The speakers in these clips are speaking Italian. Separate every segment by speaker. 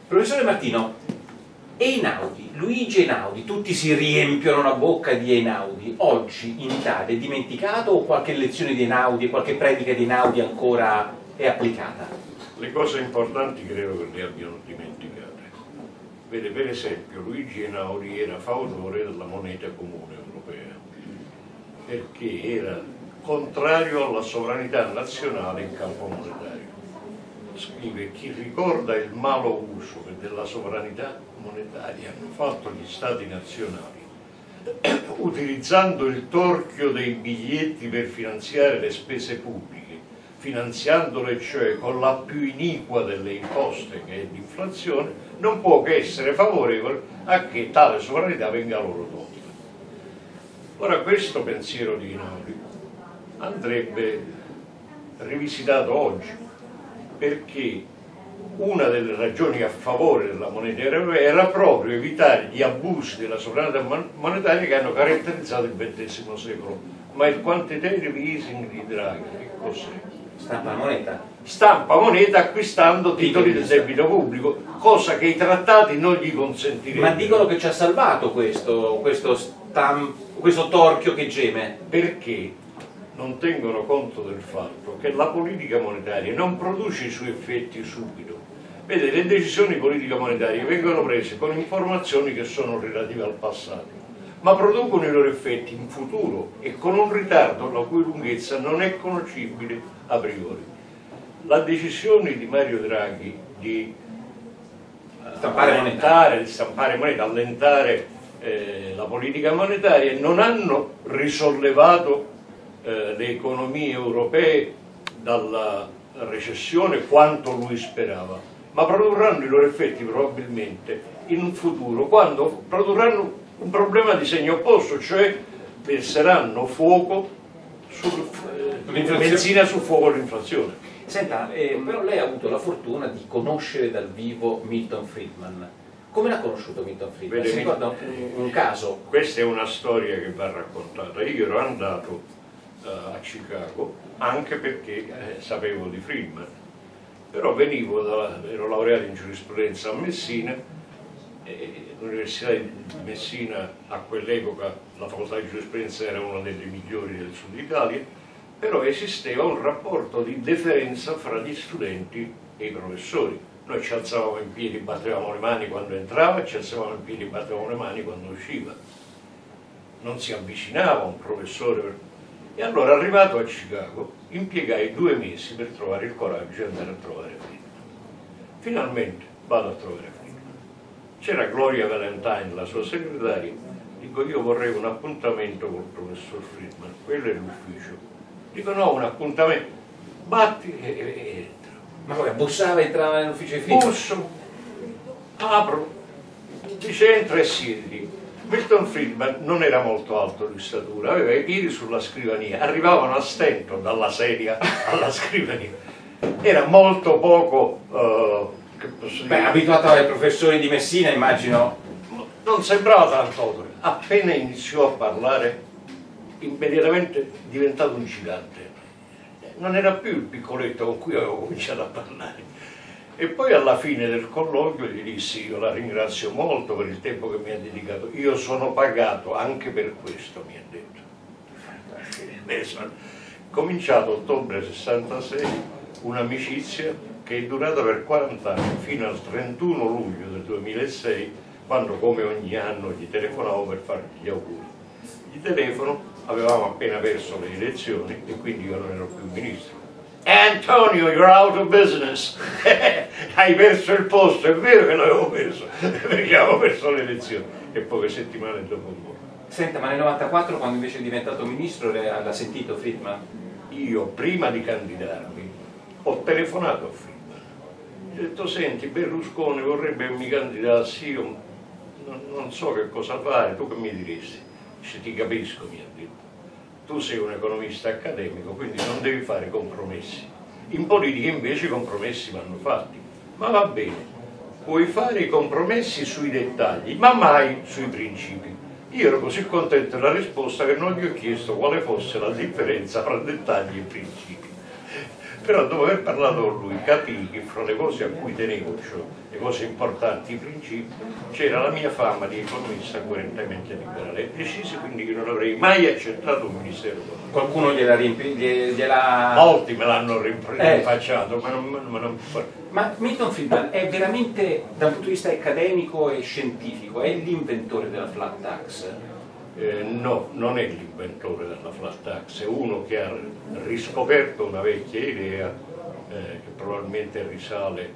Speaker 1: Professore Martino, Einaudi, Luigi Einaudi, tutti si riempiono la bocca di Einaudi. Oggi in Italia è dimenticato o qualche lezione di Einaudi, qualche predica di Einaudi ancora è applicata?
Speaker 2: Le cose importanti credo che le abbiano dimenticate. Vede, per esempio, Luigi Einaudi era fautore della moneta comune europea, perché era contrario alla sovranità nazionale in campo monetario. Scrive: chi ricorda il malo uso che della sovranità monetaria hanno fatto gli stati nazionali, utilizzando il torchio dei biglietti per finanziare le spese pubbliche, finanziandole cioè con la più iniqua delle imposte che è l'inflazione, non può che essere favorevole a che tale sovranità venga loro tolta. Ora, questo pensiero di Einaudi andrebbe rivisitato oggi, perché una delle ragioni a favore della moneta europea era proprio evitare gli abusi della sovranità monetaria che hanno caratterizzato il XX secolo. Ma il quantitative easing di Draghi, che cos'è?
Speaker 1: Stampa la moneta?
Speaker 2: Stampa moneta acquistando titoli del debito pubblico, cosa che i trattati non gli consentirebbero.
Speaker 1: Ma dicono che ci ha salvato questo torchio che geme.
Speaker 2: Perché non tengono conto del fatto che la politica monetaria non produce i suoi effetti subito. Vede, le decisioni politiche monetarie vengono prese con informazioni che sono relative al passato, ma producono i loro effetti in futuro e con un ritardo la cui lunghezza non è conoscibile a priori. La decisione di Mario Draghi di stampare moneta, allentare la politica monetaria, non hanno risollevato le economie europee dalla recessione quanto lui sperava, ma produrranno i loro effetti probabilmente in un futuro, quando produrranno un problema di segno opposto, cioè verseranno fuoco benzina sul fuoco dell'inflazione.
Speaker 1: Senta, però lei ha avuto la fortuna di conoscere dal vivo Milton Friedman. Come l'ha conosciuto Milton Friedman?
Speaker 2: Vede,
Speaker 1: si ricorda un caso?
Speaker 2: Questa è una storia che va raccontata. Io ero andato a Chicago anche perché sapevo di Friedman, però ero laureato in giurisprudenza a Messina, l'Università di Messina a quell'epoca, la facoltà di giurisprudenza era una delle migliori del sud Italia, però esisteva un rapporto di deferenza fra gli studenti e i professori. Noi ci alzavamo in piedi, battevamo le mani quando entrava, ci alzavamo in piedi, battevamo le mani quando usciva. Non si avvicinava un professore. E allora, arrivato a Chicago, impiegai 2 mesi per trovare il coraggio di andare a trovare Friedman. Finalmente vado a trovare Friedman. C'era Gloria Valentine, la sua segretaria. Dico: io vorrei un appuntamento col professor Friedman, quello è l'ufficio. Dico: no, un appuntamento. Batti e entro.
Speaker 1: Ma come, bussava e entrava nell'ufficio di Friedman?
Speaker 2: Busso, apro, dice: entra e siediti. Milton Friedman non era molto alto di statura, aveva i piedi sulla scrivania, arrivavano a stento dalla sedia alla scrivania. Era molto poco, che posso dire,
Speaker 1: abituato ai professori di Messina, immagino.
Speaker 2: non sembrava tanto. Appena iniziò a parlare, immediatamente è diventato un gigante. Non era più il piccoletto con cui avevo cominciato a parlare. E poi alla fine del colloquio gli dissi: io la ringrazio molto per il tempo che mi ha dedicato, io sono pagato anche per questo, mi ha detto. Cominciato ottobre 66 un'amicizia che è durata per 40 anni, fino al 31 luglio del 2006, quando, come ogni anno, gli telefonavo per fargli gli auguri. Gli telefono, avevamo appena perso le elezioni e quindi io non ero più ministro. Antonio, you're out of business. Hai perso il posto. È vero che l'avevo perso, perché avevo perso le elezioni. E poche settimane dopo un po'.
Speaker 1: Senta, ma nel 94, quando invece è diventato ministro, l'ha sentito Friedman?
Speaker 2: Io, prima di candidarmi, ho telefonato a Friedman. Gli ho detto: senti, Berlusconi vorrebbe che mi candidassi, io non so che cosa fare, tu che mi diresti? Dice: ti capisco, mi ha detto. Tu sei un economista accademico, quindi non devi fare compromessi. In politica invece i compromessi vanno fatti. Ma va bene, puoi fare i compromessi sui dettagli, ma mai sui principi. Io ero così contento della risposta che non gli ho chiesto quale fosse la differenza tra dettagli e principi. Però dopo aver parlato con lui capii che fra le cose a cui tenevo, cioè le cose importanti, i principi, c'era la mia fama di economista coerentemente liberale e decisi quindi che non avrei mai accettato un ministero.
Speaker 1: Qualcuno gliela...
Speaker 2: Molti me l'hanno rinfacciato, ma non...
Speaker 1: Ma Milton Friedman è veramente, dal punto di vista accademico e scientifico, è l'inventore della flat tax?
Speaker 2: No, non è l'inventore della flat tax, è uno che ha riscoperto una vecchia idea che probabilmente risale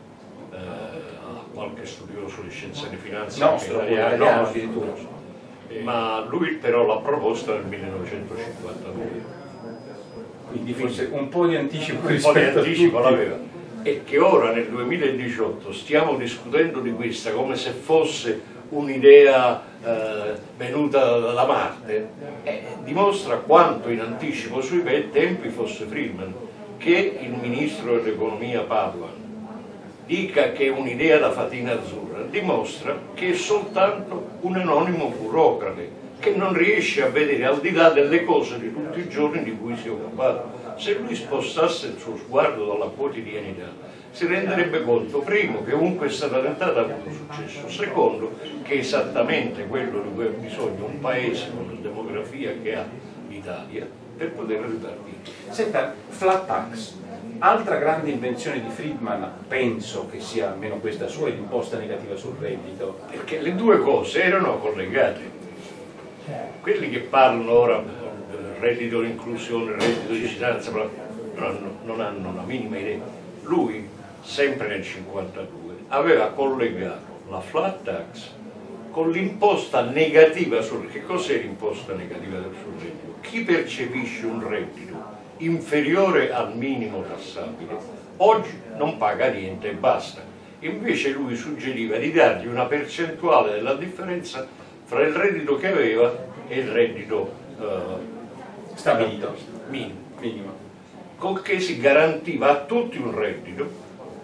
Speaker 2: a qualche studioso di scienze di finanza
Speaker 1: italiano addirittura.
Speaker 2: Ma lui però l'ha proposta nel 1952.
Speaker 1: Quindi forse un po' di anticipo
Speaker 2: rispetto a tutti. L'aveva. E che ora nel 2018 stiamo discutendo di questa come se fosse un'idea venuta da Marte, dimostra quanto in anticipo sui tempi fosse Friedman. Che il ministro dell'economia Padoan dica che è un'idea da fatina azzurra dimostra che è soltanto un anonimo burocrate che non riesce a vedere al di là delle cose di tutti i giorni di cui si è occupato. Se lui spostasse il suo sguardo dalla quotidianità si renderebbe conto, primo, che ovunque è stata tentata ha avuto successo, secondo, che è esattamente quello di cui ha bisogno un paese con la demografia che ha l'Italia per poter ripartire.
Speaker 1: Senta, flat tax, altra grande invenzione di Friedman, penso che sia almeno questa sua, è l'imposta negativa sul reddito.
Speaker 2: Perché le due cose erano collegate. Quelli che parlano ora reddito di inclusione, reddito di cittadinanza, non hanno la minima idea. Lui, sempre nel 1952, aveva collegato la flat tax con l'imposta negativa sul... Che cos'è l'imposta negativa sul reddito? Chi percepisce un reddito inferiore al minimo tassabile oggi non paga niente e basta. Invece lui suggeriva di dargli una percentuale della differenza fra il reddito che aveva e il reddito
Speaker 1: stabilito
Speaker 2: minimo, con che si garantiva a tutti un reddito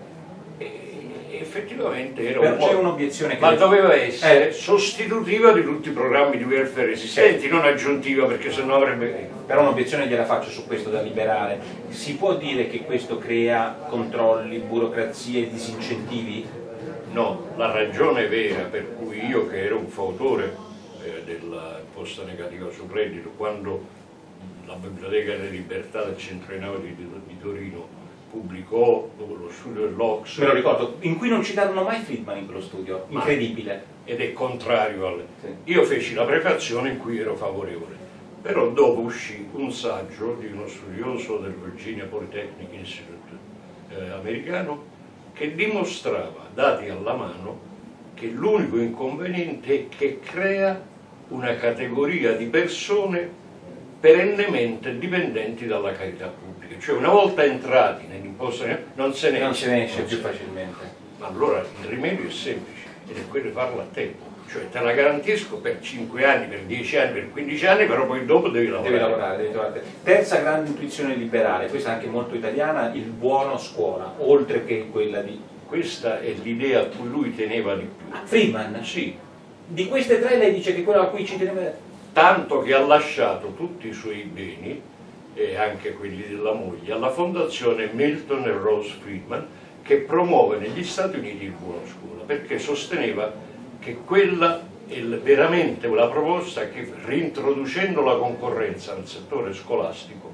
Speaker 2: e effettivamente era un po',
Speaker 1: un'obiezione che
Speaker 2: ma doveva essere sostitutiva di tutti i programmi di welfare esistenti, non aggiuntiva, perché sennò avrebbe...
Speaker 1: Però un'obiezione gliela faccio su questo da liberale. Si può dire che questo crea controlli, burocrazie e disincentivi?
Speaker 2: No, la ragione vera per cui io, che ero un fautore dell'imposta negativa sul reddito, quando la Biblioteca delle Libertà del Centro Einaudi di Torino pubblicò lo studio dell'Ox,
Speaker 1: me lo ricordo, in cui non citarono mai Friedman in quello studio, incredibile.
Speaker 2: Ed è contrario alle... Sì. Io feci la prefazione in cui ero favorevole, però dopo uscì un saggio di uno studioso del Virginia Polytechnic Institute americano che dimostrava, dati alla mano, che l'unico inconveniente è che crea una categoria di persone perennemente dipendenti dalla carità pubblica, cioè una volta entrati nell'imposta non se ne
Speaker 1: esce più facilmente.
Speaker 2: Ma allora il rimedio è semplice ed è quello di farlo a tempo, cioè te la garantisco per 5 anni, per 10 anni, per 15 anni, però poi dopo devi lavorare.
Speaker 1: Devi trovare. Terza grande intuizione liberale, questa anche molto italiana, il buono scuola, oltre che quella di...
Speaker 2: Questa è l'idea a cui lui teneva di più.
Speaker 1: Friedman?
Speaker 2: Sì.
Speaker 1: Di queste tre lei dice che quella a cui ci teneva...
Speaker 2: Tanto che ha lasciato tutti i suoi beni, e anche quelli della moglie, alla fondazione Milton e Rose Friedman, che promuove negli Stati Uniti il buono scuola, perché sosteneva che quella è veramente una proposta che, reintroducendo la concorrenza nel settore scolastico,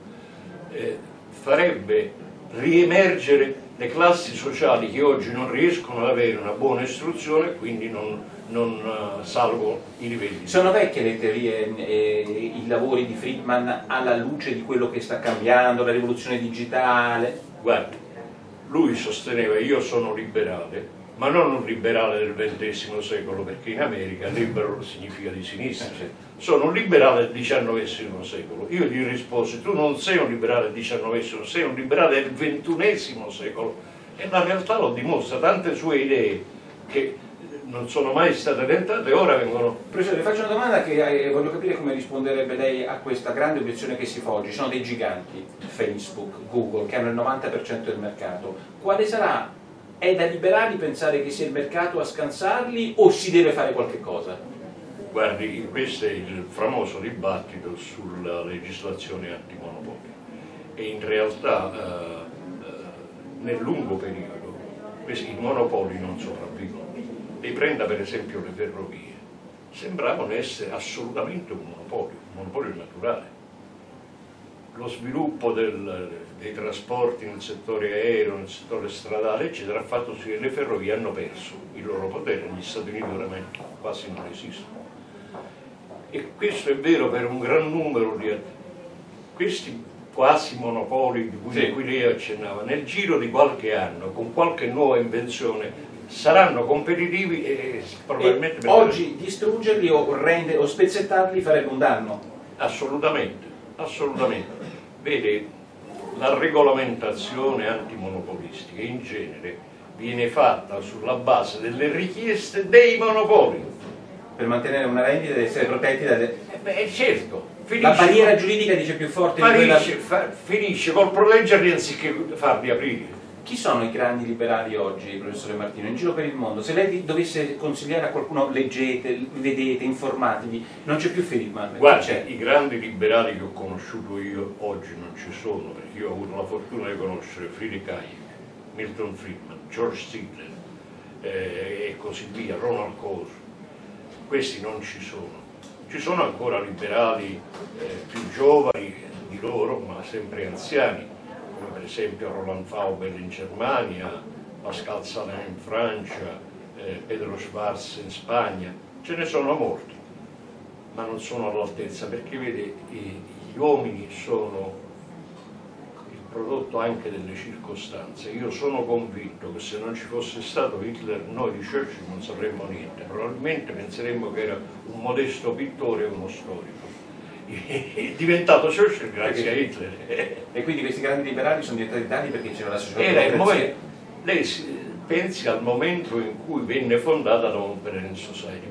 Speaker 2: farebbe riemergere le classi sociali che oggi non riescono ad avere una buona istruzione e quindi non salvo i livelli.
Speaker 1: Sono vecchie le teorie, i lavori di Friedman alla luce di quello che sta cambiando, la rivoluzione digitale?
Speaker 2: Guardi, lui sosteneva: io sono liberale, ma non un liberale del XX secolo, perché in America libero significa di sinistra. Sono un liberale del XIX secolo. Io gli risposi: tu non sei un liberale del XIX, sei un liberale del XXI secolo. E la realtà lo dimostra, tante sue idee che non sono mai state tentate e ora vengono...
Speaker 1: Professore, le faccio una domanda che voglio capire come risponderebbe lei a questa grande obiezione che si fa oggi. Sono dei giganti, Facebook, Google, che hanno il 90% del mercato. Quale sarà? È da liberali pensare che sia il mercato a scansarli o si deve fare qualche cosa?
Speaker 2: Guardi, questo è il famoso dibattito sulla legislazione antimonopoli e in realtà nel lungo periodo i monopoli non sopravvivono. E prenda per esempio le ferrovie, sembravano essere assolutamente un monopolio naturale. Lo sviluppo dei trasporti nel settore aereo, nel settore stradale, eccetera, ha fatto sì che le ferrovie hanno perso il loro potere. Negli Stati Uniti veramente quasi non esistono. E questo è vero per un gran numero di questi quasi monopoli di cui lei accennava. Nel giro di qualche anno, con qualche nuova invenzione, saranno competitivi e probabilmente...
Speaker 1: oggi distruggerli o spezzettarli farebbe un danno?
Speaker 2: Assolutamente, assolutamente. Vede, la regolamentazione antimonopolistica in genere viene fatta sulla base delle richieste dei monopoli.
Speaker 1: Per mantenere una rendita deve essere protetti dalle...
Speaker 2: certo.
Speaker 1: La barriera giuridica dice più forte di quella...
Speaker 2: Finisce col proteggerli anziché farli aprire.
Speaker 1: Chi sono i grandi liberali oggi, professore Martino, in giro per il mondo? Se lei dovesse consigliare a qualcuno, leggete, vedete, informatevi, non c'è più Friedman.
Speaker 2: Guarda, i grandi liberali che ho conosciuto io oggi non ci sono, perché io ho avuto la fortuna di conoscere Friedrich Hayek, Milton Friedman, George Stigler e così via, Ronald Coase. Questi non ci sono. Ci sono ancora liberali più giovani di loro, ma sempre anziani, come per esempio Roland Faubel in Germania, Pascal Salin in Francia, Pedro Schwarz in Spagna. Ce ne sono molti, ma non sono all'altezza, perché vede, gli uomini sono il prodotto anche delle circostanze. Io sono convinto che se non ci fosse stato Hitler, noi di Churchill non sapremmo niente, probabilmente penseremmo che era un modesto pittore e uno storico. È diventato Churchill grazie a Hitler.
Speaker 1: E quindi questi grandi liberali sono diventati tali perché c'era la socialdemocrazia.
Speaker 2: Lei pensi al momento in cui venne fondata la Open Society,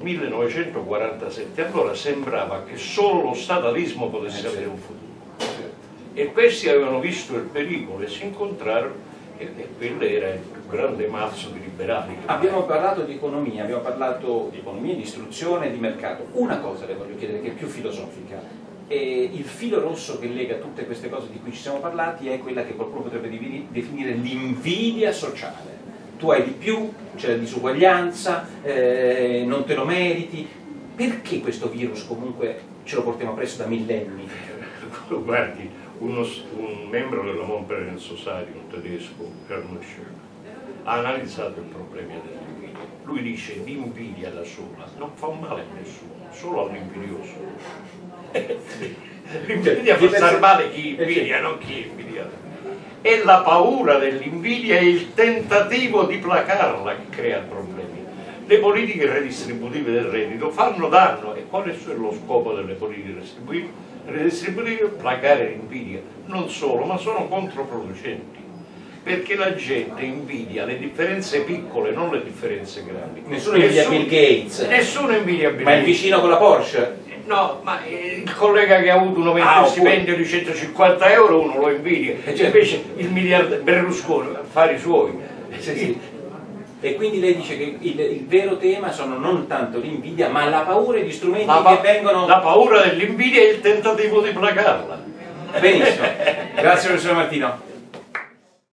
Speaker 2: 1947, allora sembrava che solo lo statalismo potesse avere un futuro. E questi avevano visto il pericolo e si incontrarono, e quello era il più grande mazzo di liberali.
Speaker 1: Abbiamo parlato di economia, di istruzione, di mercato. Una cosa le voglio chiedere, che è più filosofica. Il filo rosso che lega tutte queste cose di cui ci siamo parlati è quella che qualcuno potrebbe definire l'invidia sociale. Tu hai di più, c'è la disuguaglianza, non te lo meriti. Perché questo virus comunque ce lo portiamo presso da millenni?
Speaker 2: Guardi, un membro della Montpellier Society, un tedesco, Helmut Schön, ha analizzato il problema dell'invidia. Lui dice: l'invidia da sola non fa male a nessuno, solo all'invidioso. L'invidia fa star male chi invidia, non chi invidia. È la paura dell'invidia e il tentativo di placarla che crea problemi. Le politiche redistributive del reddito fanno danno. E qual è lo scopo delle politiche redistributive? Placare l'invidia. Non solo, ma sono controproducenti, perché la gente invidia le differenze piccole, non le differenze grandi.
Speaker 1: Nessuno invidia Bill Gates.
Speaker 2: Nessuno invidia Bill Gates.
Speaker 1: Ma il vicino con la Porsche?
Speaker 2: No, ma il collega che ha avuto un aumento di stipendio di 150 euro uno lo invidia. Invece il miliardario Berlusconi, affari suoi.
Speaker 1: Sì. E quindi lei dice che il vero tema sono non tanto l'invidia, ma la paura e gli strumenti che vengono...
Speaker 2: La paura dell'invidia e il tentativo di placarla.
Speaker 1: Benissimo. Grazie professor Martino.